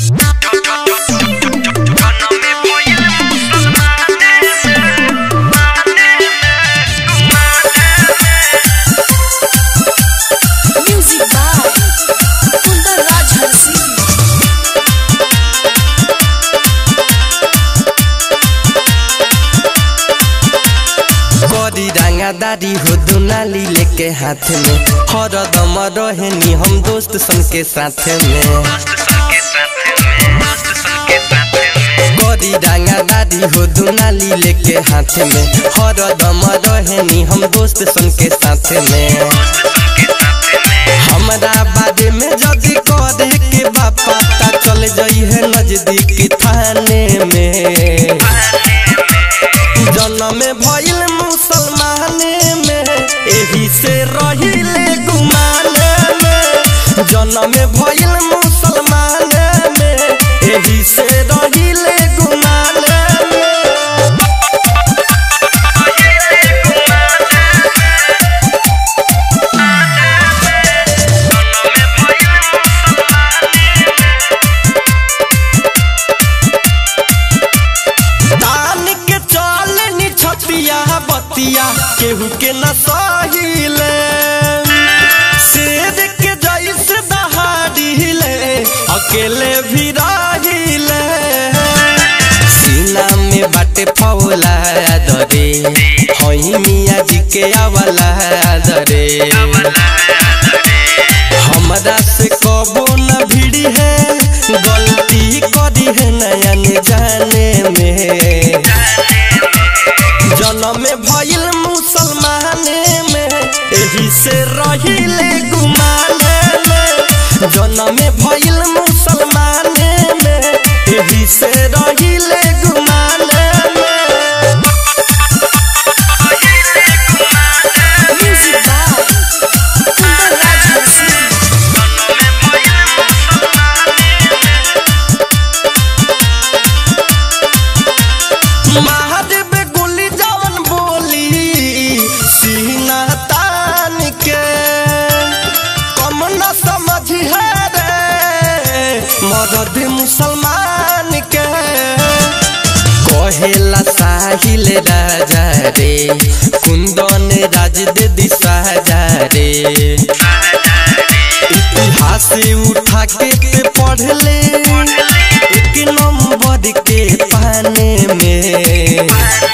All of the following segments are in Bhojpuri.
दादी हो दुनाली लेके हाथ में हरदम रहेनी हम दोस्त सन के साथ में गोरी डांगा दादी हो दुनाली लेके हाथ में हरदम रहेनी हम दोस्त सन के साथ में हमरा बारे में जदी करे के बापा ता चल जाई है नजदीक थाने में जन्म में भइल मुसलमाने में एही से रहिले गुमाने में जन्म में भइल मुसलमाने में एही से रहिले गुमाने बतिया केहू के न सहिले शेर के जैसे दहाड़िले अकेले भी रहिले सीना में बाटे फौला दरे हई मियाँ जी के अवला दरे हमरा से कबो न भिड़ी है गलती करी है नया न जाने में जन्म में भइल मुसलमाने में एही से रहिले गुमाने में जन्म में भइल मुसलमाने में एही से रहिले गुमाने मरद मुसलमान के कहेला साहिल राजा रे कुंदन राज दे दिशा रे इतिहास उठा के पे पढ़ ले एक नंबर के पाने में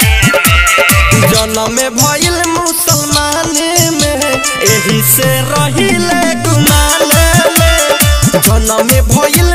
जन्म में भइल मुसलमाने में एही से रहिले गुमाने में जन्म में भइल